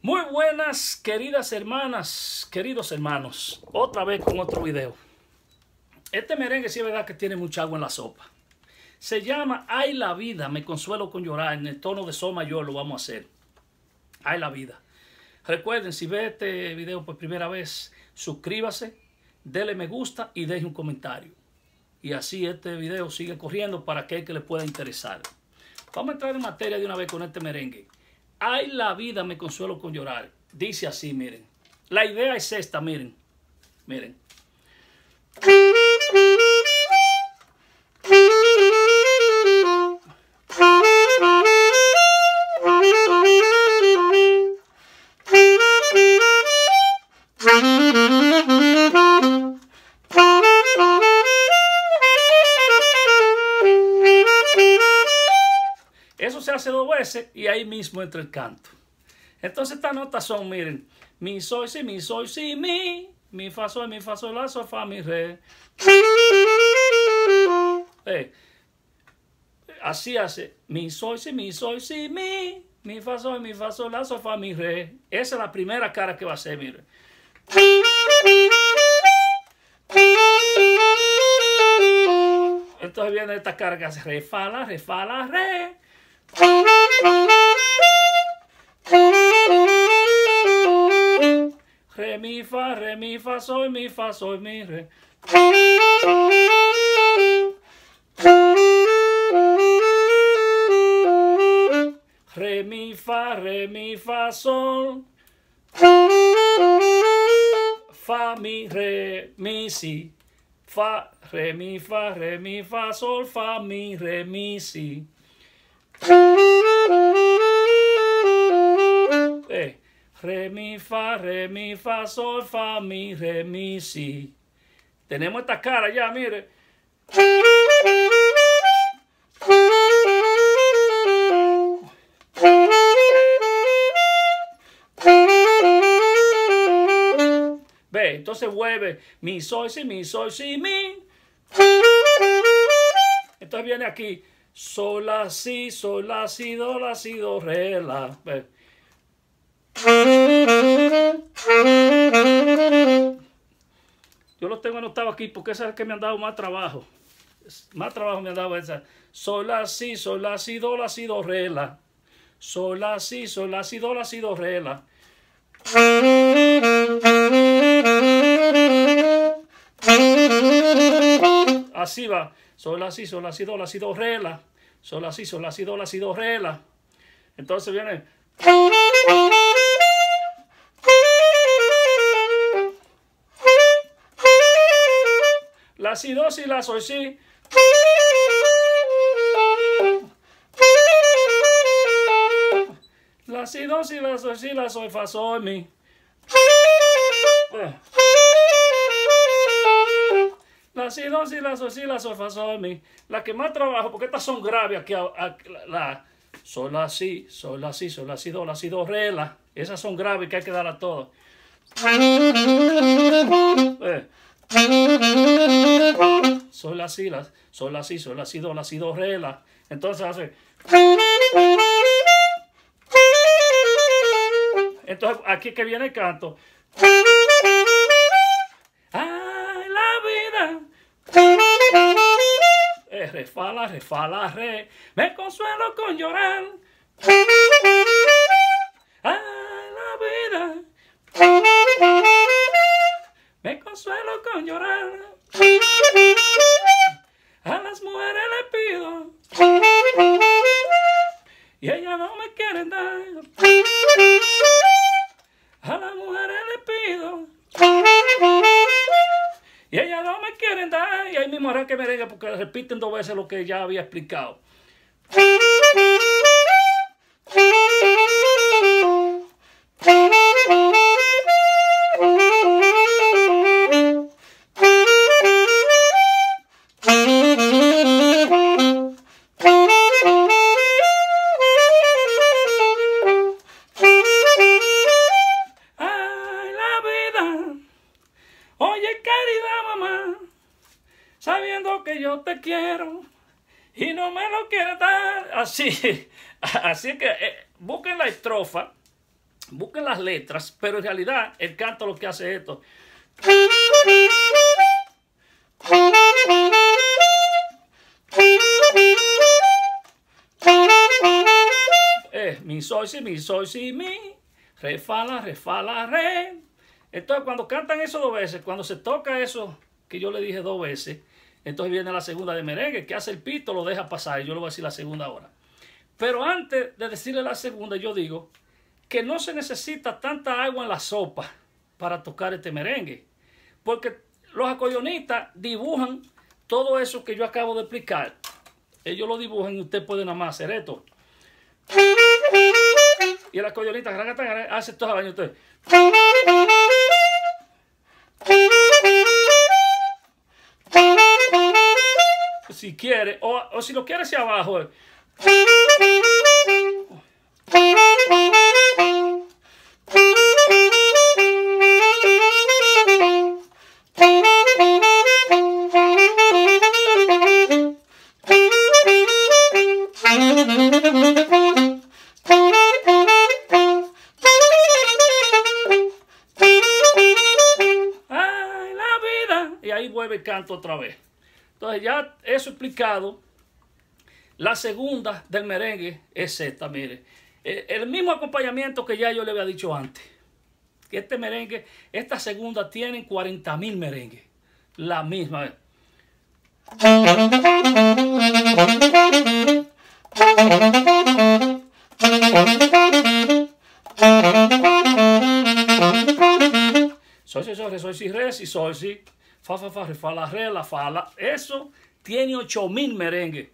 Muy buenas, queridas hermanas, queridos hermanos. Otra vez con otro video. Este merengue sí es verdad que tiene mucha agua en la sopa. Se llama Ay la vida, me consuelo con llorar. En el tono de sol mayor lo vamos a hacer. Ay la vida. Recuerden, si ve este video por primera vez, suscríbase, dele me gusta y deje un comentario. Y así este video sigue corriendo para aquel que le pueda interesar. Vamos a entrar en materia de una vez con este merengue. Ay la vida, me consuelo con llorar. Dice así, miren. La idea es esta, miren. Miren. Eso se hace dos veces y ahí mismo entra el canto. Entonces estas notas son, miren, mi, sol, si, mi, fa, sol, la, sol, fa, mi, re. Así hace, mi, sol, si, mi, fa, sol, la, sol, fa, mi, re. Esa es la primera cara que va a hacer, miren. Entonces viene esta cara que hace re, fa, la, re. Re, mi, fa, sol, mi, re. Re, mi, fa, sol. Fa, mi, re, mi, si. Fa, re, mi, fa, sol, fa, mi, re, mi, si. Re, mi, fa, sol, fa, mi, re, mi, si. Tenemos esta cara ya, mire. Ve, entonces vuelve mi, sol, si, mi. Entonces viene aquí. Sol, la, si, do, re, la. Ve. Yo lo tengo anotado aquí porque esa es la que me han dado más trabajo. Más trabajo me han dado esa. Sol, la, si, do, re, la. Sol, la, si, do, re, la. Así va. Sol, la, si, do, re, la. Sol, la, si, do, re, la. Entonces viene. La, si, do, si, la, sol, si. La, si, do, si, la, sol, fa, sol, mi. La, si, do, si, la, sol, fa, sol, mi. La que más trabajo, porque estas son graves aquí. La, sol, la, si, do, re, la. Esas son graves que hay que dar a todas. Sol, la, si, do, re, la. Entonces hace. Entonces aquí que viene el canto. Ay, la vida. Re, fa, la, re. Me consuelo con llorar. Ay, la vida. Me consuelo con llorar. A las mujeres le pido y ellas no me quieren dar. A las mujeres le pido y ellas no me quieren dar. Y ahí mismo hará que merengue porque repiten dos veces lo que ya había explicado. Oye, querida mamá, sabiendo que yo te quiero y no me lo quieres dar. Así que busquen la estrofa, Busquen las letras, pero en realidad el canto lo que hace es esto. Mi, sol, si, mi. Re, fa, la, re. Entonces cuando cantan eso dos veces, cuando se toca eso que yo le dije dos veces, entonces viene la segunda de merengue, que hace el pito, lo deja pasar, y yo le voy a decir la segunda ahora. Pero antes de decirle la segunda, yo digo que no se necesita tanta agua en la sopa para tocar este merengue, porque los acordeonistas dibujan todo eso que yo acabo de explicar. Ellos lo dibujan y usted puede nada más hacer esto. Y el acordeonista hace toda la vaina. Usted. Si quiere, o si lo quiere hacia abajo. Y ahí vuelve el canto otra vez. Entonces ya eso explicado, la segunda del merengue es esta, mire. El mismo acompañamiento que ya yo le había dicho antes. Que este merengue, esta segunda tienen 40.000 merengues. La misma. Sol, si, sol, si, re, si, sol, si. Fa, re, fa, la, fa, la. Eso tiene 8.000 merengues.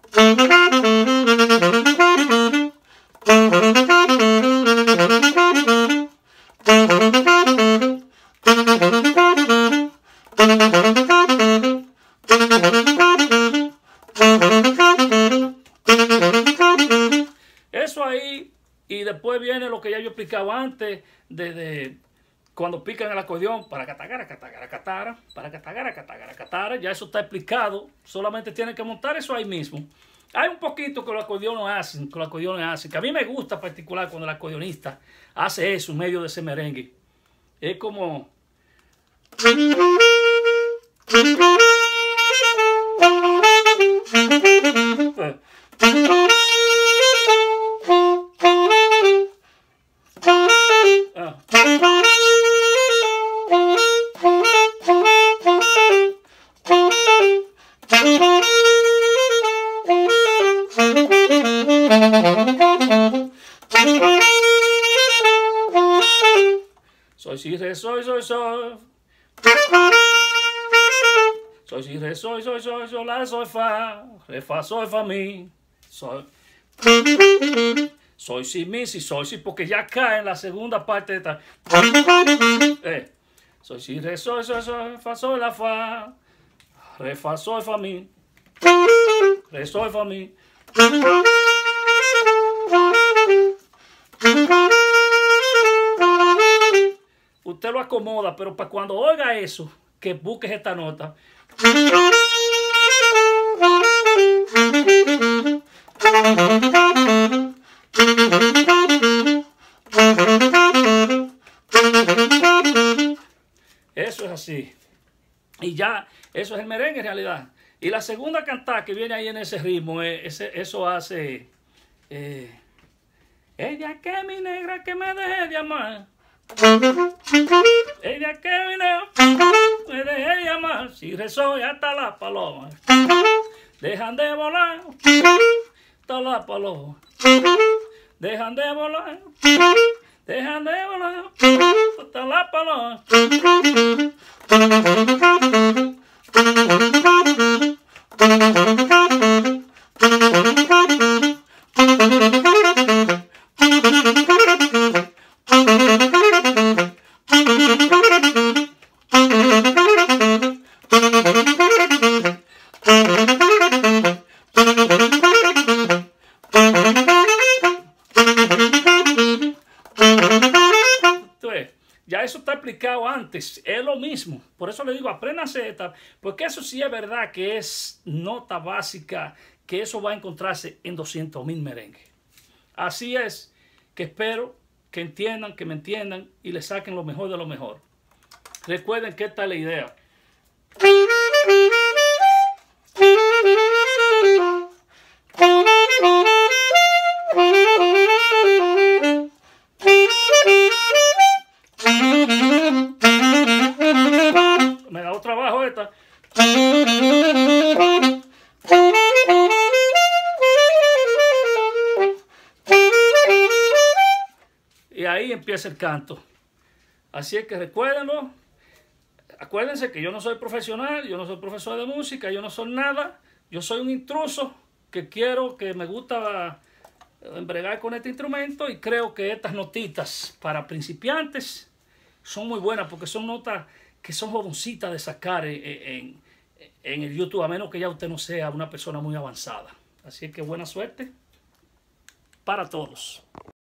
Eso ahí, y después viene lo que ya yo explicaba antes, de cuando pican el acordeón, para catagara, ya eso está explicado, solamente tienen que montar eso ahí mismo. Hay un poquito que los acordeones hacen, que a mí me gusta en particular cuando el acordeonista hace eso en medio de ese merengue. Es como... Soy, si, re, soy. Soy, si, re, soy, la, soy, fa. Re, fa, mi. Soy, si, mi, si, soy, si, porque ya cae en la segunda parte de esta. Soy, si, re, soy, fa, soy, la, fa. Re, fa, mi. Re, fa, mi. Usted lo acomoda, pero para cuando oiga eso, que busques esta nota. Eso es así. Y ya, eso es el merengue en realidad. Y la segunda cantada que viene ahí en ese ritmo, eso hace... ella que mi negra que me deje de amar. Ella que vine me dejé llamar, si rezó y hasta las palomas dejan de volar, hasta las palomas dejan de volar, hasta las palomas. Ya eso está explicado antes, es lo mismo. Por eso le digo, apréndanse esta, porque eso sí es verdad que es nota básica, que eso va a encontrarse en 200.000 merengues. Así es que espero que entiendan, que me entiendan y le saquen lo mejor de lo mejor. Recuerden que esta es la idea. Me da otra abajo esta. Y ahí empieza el canto. Así es que recuérdenlo. Acuérdense que yo no soy profesional, yo no soy profesor de música, yo no soy nada. Yo soy un intruso que me gusta embregar con este instrumento, y creo que estas notitas para principiantes son muy buenas porque son notas que son jovencitas de sacar en el YouTube, a menos que ya usted no sea una persona muy avanzada. Así que buena suerte para todos.